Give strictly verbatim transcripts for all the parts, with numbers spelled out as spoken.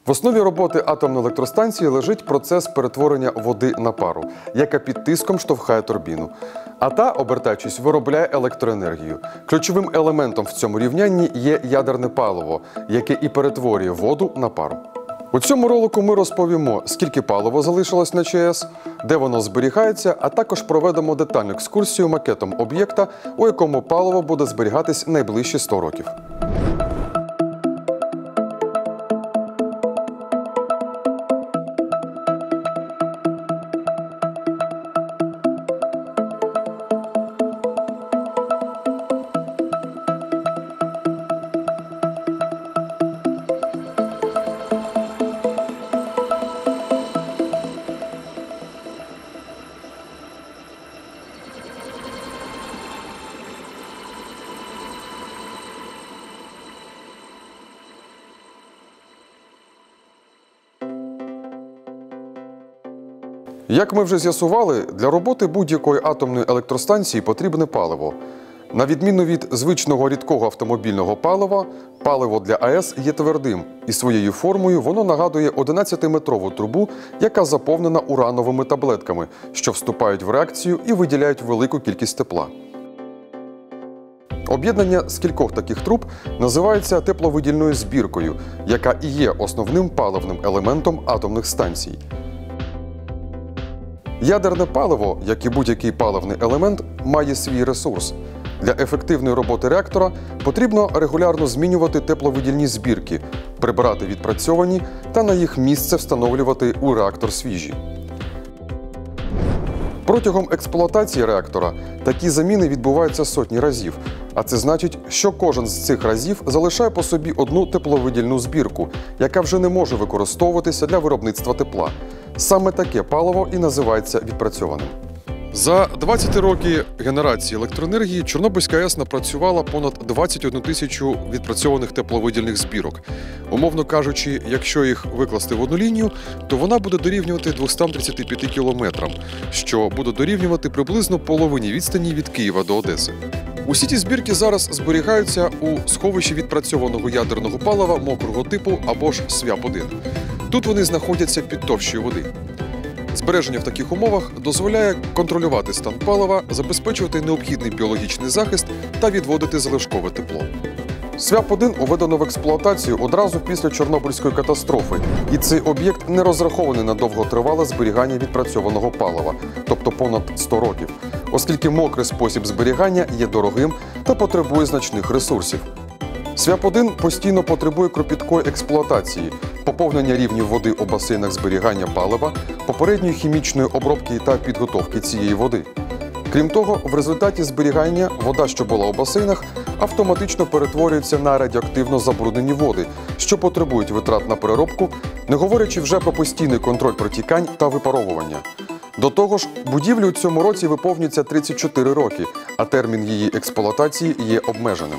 В основі роботи атомної електростанції лежить процес перетворення води на пару, яка під тиском штовхає турбіну. А та, обертаючись, виробляє електроенергію. Ключовим елементом в цьому рівнянні є ядерне паливо, яке і перетворює воду на пару. У цьому ролику ми розповімо, скільки палива залишилось на ЧАЕС, де воно зберігається, а також проведемо детальну екскурсію макетом об'єкта, у якому паливо буде зберігатись найближчі сто років. Як ми вже з'ясували, для роботи будь-якої атомної електростанції потрібне паливо. На відміну від звичного рідкого автомобільного палива, паливо для АЕС є твердим, і своєю формою воно нагадує одинадцятиметрову трубу, яка заповнена урановими таблетками, що вступають в реакцію і виділяють велику кількість тепла. Об'єднання з кількох таких труб називається тепловидільною збіркою, яка і є основним паливним елементом атомних станцій. Ядерне паливо, як і будь-який паливний елемент, має свій ресурс. Для ефективної роботи реактора потрібно регулярно змінювати тепловидільні збірки, прибирати відпрацьовані та на їх місце встановлювати у реактор свіжі. Протягом експлуатації реактора такі заміни відбуваються сотні разів, а це значить, що кожен з цих разів залишає по собі одну тепловидільну збірку, яка вже не може використовуватися для виробництва тепла. Саме таке паливо і називається відпрацьованим. За двадцять роки генерації електроенергії Чорнобильська АЕС напрацювала понад двадцять одну тисячу відпрацьованих тепловидільних збірок. Умовно кажучи, якщо їх викласти в одну лінію, то вона буде дорівнювати двохстам тридцяти п'яти кілометрам, що буде дорівнювати приблизно половині відстані від Києва до Одеси. Усі ці збірки зараз зберігаються у сховищі відпрацьованого ядерного палива мокрого типу або ж СВЯП один. Тут вони знаходяться під товщою води. Збереження в таких умовах дозволяє контролювати стан палива, забезпечувати необхідний біологічний захист та відводити залишкове тепло. СВЯП один уведено в експлуатацію одразу після Чорнобильської катастрофи, і цей об'єкт не розрахований на довготривале зберігання відпрацьованого палива, тобто понад сто років, оскільки мокрий спосіб зберігання є дорогим та потребує значних ресурсів. СВЯП один постійно потребує кропіткої експлуатації, поповнення рівнів води у басейнах зберігання палива, попередньої хімічної обробки та підготовки цієї води. Крім того, в результаті зберігання вода, що була у басейнах, автоматично перетворюється на радіоактивно забруднені води, що потребують витрат на переробку, не говорячи вже про постійний контроль протікань та випаровування. До того ж, будівлі у цьому році виповнюється тридцять чотири роки, а термін її експлуатації є обмеженим.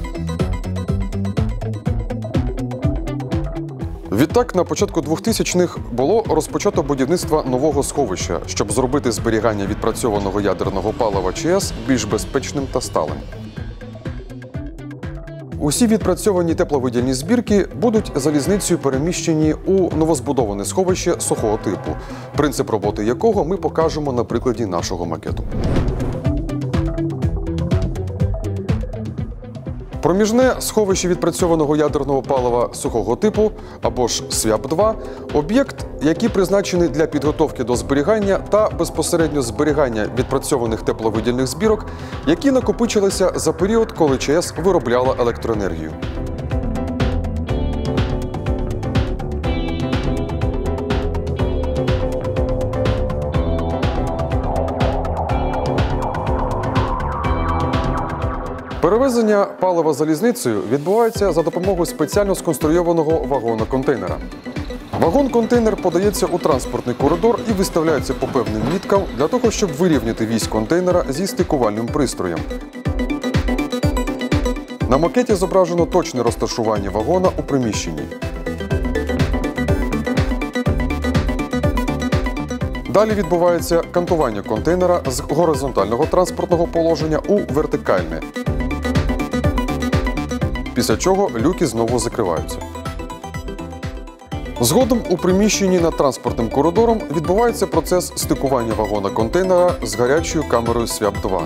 Відтак, на початку двохтисячних було розпочато будівництво нового сховища, щоб зробити зберігання відпрацьованого ядерного палива ЧАЕС більш безпечним та сталим. Усі відпрацьовані тепловидільні збірки будуть залізницею переміщені у новозбудоване сховище сухого типу, принцип роботи якого ми покажемо на прикладі нашого макету. Проміжне сховище відпрацьованого ядерного палива сухого типу, або ж СВЯП два – об'єкт, який призначений для підготовки до зберігання та безпосередньо зберігання відпрацьованих тепловидільних збірок, які накопичилися за період, коли ЧАЕС виробляла електроенергію. Перевезення палива залізницею відбувається за допомогою спеціально сконструйованого вагона-контейнера. Вагон-контейнер подається у транспортний коридор і виставляється по певним міткам для того, щоб вирівняти вісь контейнера зі стикувальним пристроєм. На макеті зображено точне розташування вагона у приміщенні. Далі відбувається кантування контейнера з горизонтального транспортного положення у вертикальне. Після чого люки знову закриваються. Згодом у приміщенні над транспортним коридором відбувається процес стикування вагона-контейнера з гарячою камерою свап два.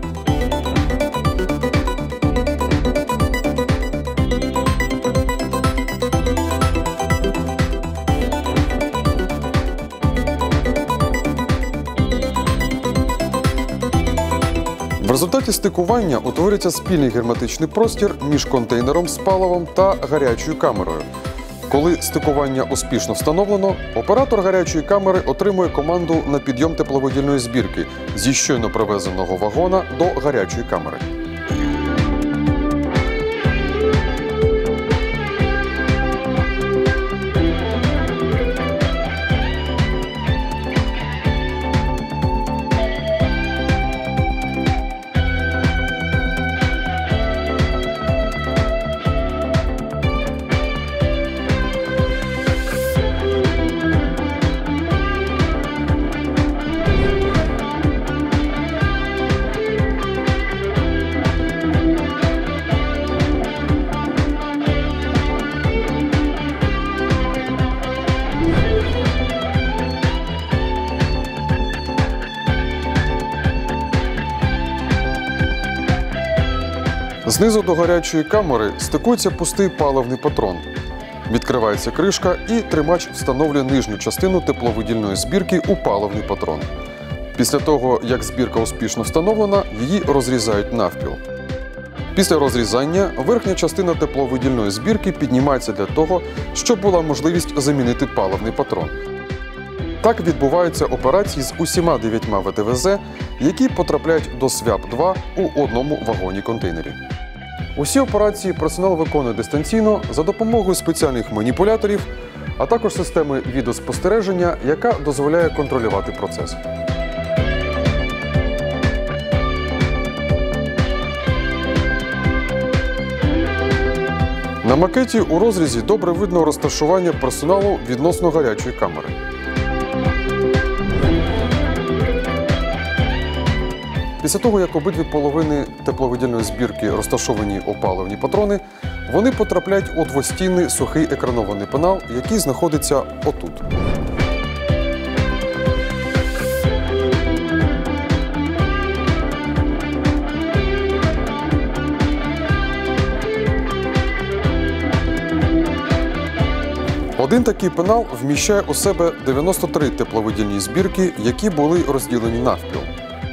В результаті стикування утворюється спільний герметичний простір між контейнером з паливом та гарячою камерою. Коли стикування успішно встановлено, оператор гарячої камери отримує команду на підйом тепловидільної збірки зі щойно привезеного вагона до гарячої камери. Знизу до гарячої камери стикується пустий паливний патрон. Відкривається кришка і тримач встановлює нижню частину тепловидільної збірки у паливний патрон. Після того, як збірка успішно встановлена, її розрізають навпіл. Після розрізання верхня частина тепловидільної збірки піднімається для того, щоб була можливість замінити паливний патрон. Так відбуваються операції з усіма дев'ятьма ве те ве зет, які потрапляють до свап два у одному вагоні-контейнері. Усі операції персонал виконує дистанційно за допомогою спеціальних маніпуляторів, а також системи відеоспостереження, яка дозволяє контролювати процес. На макеті у розрізі добре видно розташування персоналу відносно гарячої камери. Після того, як обидві половини тепловидільної збірки розташовані у паливні патрони, вони потрапляють у двостінний сухий екранований пенал, який знаходиться отут. Один такий пенал вміщає у себе дев'яносто три тепловидільні збірки, які були розділені навпіл.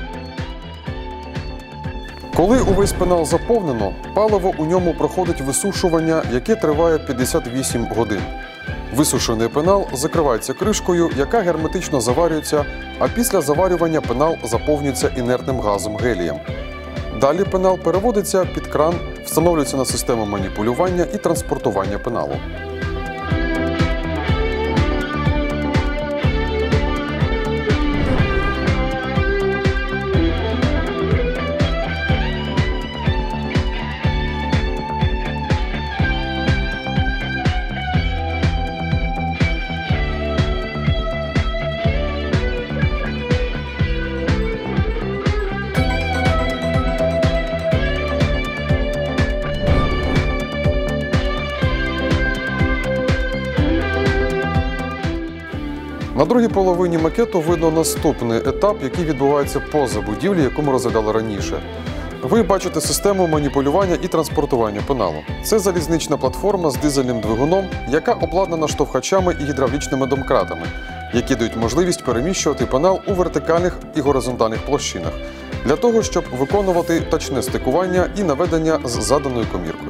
Коли увесь пенал заповнено, паливо у ньому проходить висушування, яке триває п'ятдесят вісім годин. Висушений пенал закривається кришкою, яка герметично заварюється, а після заварювання пенал заповнюється інертним газом гелієм. Далі пенал переводиться під кран, встановлюється на систему маніпулювання і транспортування пеналу. На другій половині макету видно наступний етап, який відбувається поза будівлею, яку ми розглядали раніше. Ви бачите систему маніпулювання і транспортування пеналу. Це залізнична платформа з дизельним двигуном, яка обладнана штовхачами і гідравлічними домкратами, які дають можливість переміщувати пенал у вертикальних і горизонтальних площинах, для того, щоб виконувати точне стикування і наведення з заданою коміркою.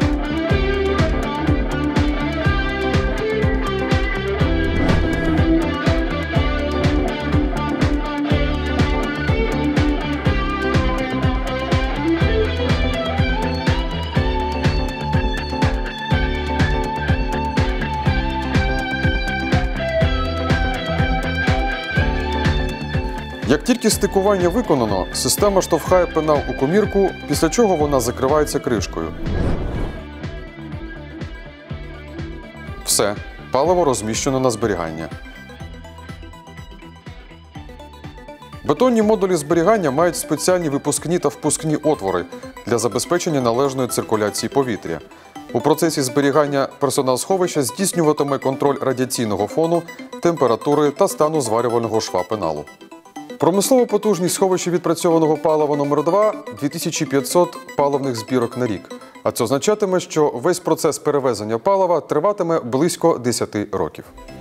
Як тільки стикування виконано, система штовхає пенал у комірку, після чого вона закривається кришкою. Все, паливо розміщено на зберігання. Бетонні модулі зберігання мають спеціальні випускні та впускні отвори для забезпечення належної циркуляції повітря. У процесі зберігання персонал сховища здійснюватиме контроль радіаційного фону, температури та стану зварювального шва пеналу. Промислова потужність сховища відпрацьованого палива номер два – дві тисячі п'ятсот паливних збірок на рік. А це означатиме, що весь процес перевезення палива триватиме близько десяти років.